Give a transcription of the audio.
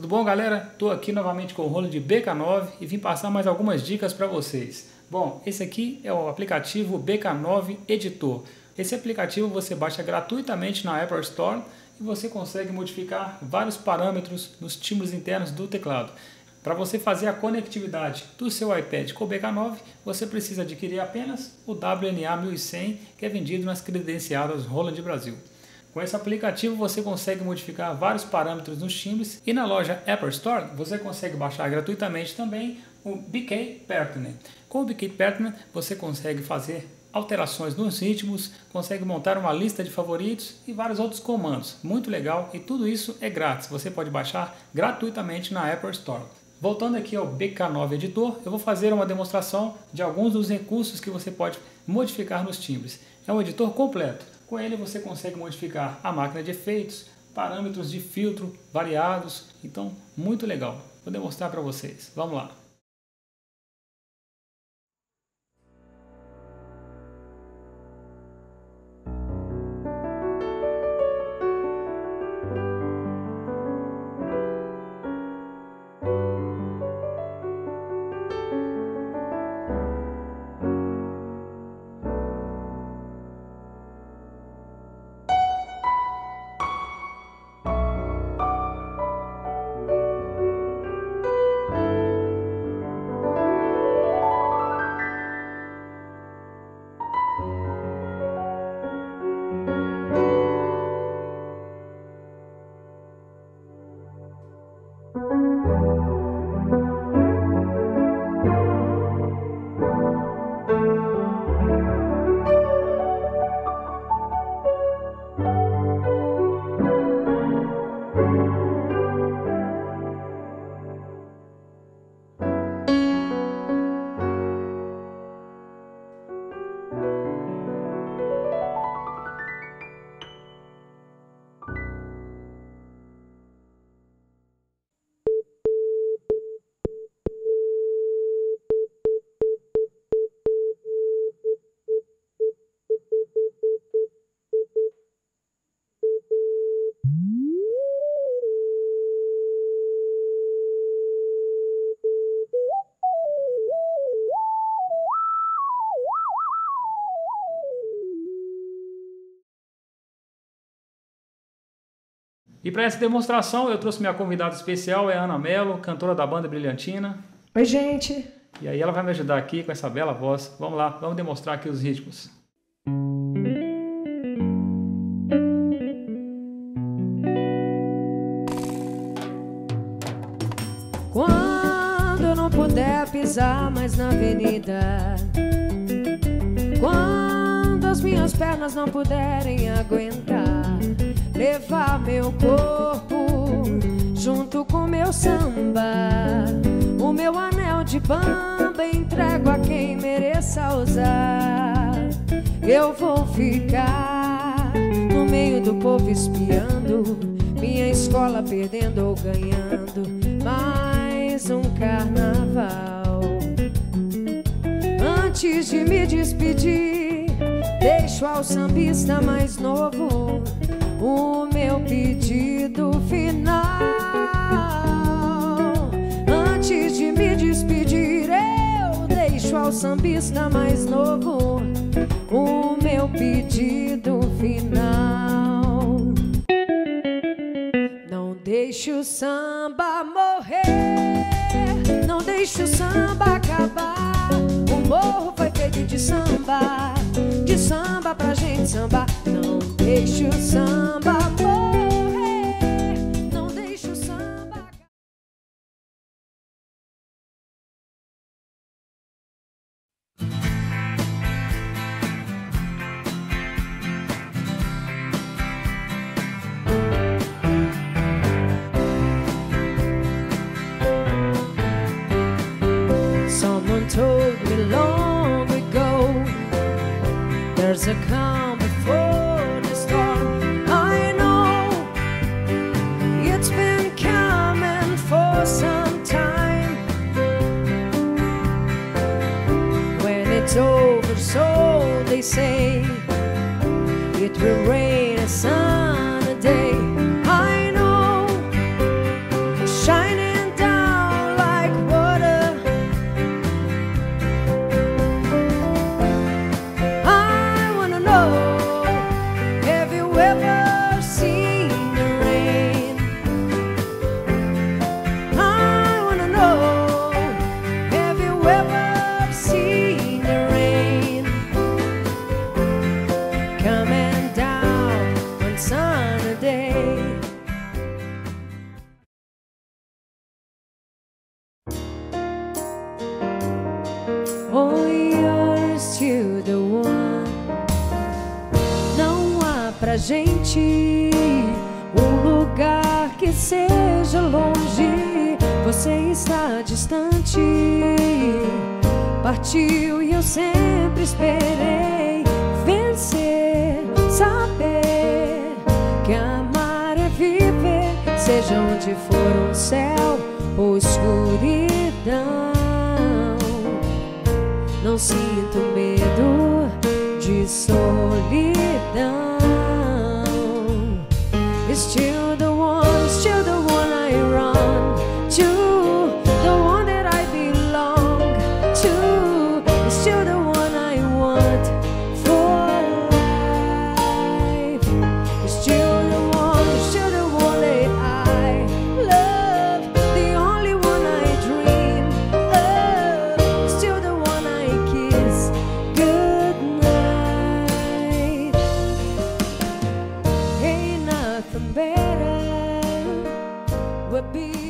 bom, galera? Estou aqui novamente com o rolo de BK9 e vim passar mais algumas dicas para vocês. Bom, esse aqui é o aplicativo BK9 Editor. Esse aplicativo você baixa gratuitamente na Apple Store e você consegue modificar vários parâmetros nos timbres internos do teclado. Para você fazer a conectividade do seu iPad com o BK9, você precisa adquirir apenas o WNA 1100, que é vendido nas credenciadas Roland Brasil. Com esse aplicativo você consegue modificar vários parâmetros nos timbres e na loja Apple Store você consegue baixar gratuitamente também o BK Partner. Com o BK Partner você consegue fazer alterações nos ritmos, consegue montar uma lista de favoritos e vários outros comandos. Muito legal, e tudo isso é grátis, você pode baixar gratuitamente na Apple Store. Voltando aqui ao BK9 Editor, eu vou fazer uma demonstração de alguns dos recursos que você pode modificar nos timbres. É um editor completo. Com ele você consegue modificar a máquina de efeitos, parâmetros de filtro variados, então muito legal. Vou demonstrar para vocês. Vamos lá. E para essa demonstração eu trouxe minha convidada especial, é a Ana Mello, cantora da banda Brilhantina. Oi, gente! E aí ela vai me ajudar aqui com essa bela voz. Vamos lá, vamos demonstrar aqui os ritmos. Quando eu não puder pisar mais na avenida, quando as minhas pernas não puderem aguentar, levar meu corpo junto com meu samba, o meu anel de bamba entrego a quem mereça usar. Eu vou ficar no meio do povo espiando, minha escola perdendo ou ganhando mais um carnaval. Antes de me despedir, deixo ao sambista mais novo o meu pedido final. Antes de me despedir, eu deixo ao sambista mais novo o meu pedido final. Não deixe o samba morrer, não deixe o samba acabar. O morro foi feito de samba pra gente sambar. Não deixe o samba morrer, não deixe o samba acabar. Someone told me long ago, there's a calm before the storm. I know it's been coming for some time. When it's over, so they say, it will rain a sunny day. I know, shine Oh, you're still the one. Não há pra gente um lugar que seja longe. Você está distante, partiu e eu sempre esperei vencer, saber que amar é viver, seja onde for um céu ou escuridão. Não sinto medo de solidão. It's still the one I run to, the one that I belong to. It's still the one I want for life. It's still the one that I love, the only one I dream of. It's still the one I kiss goodnight. Ain't nothing better would be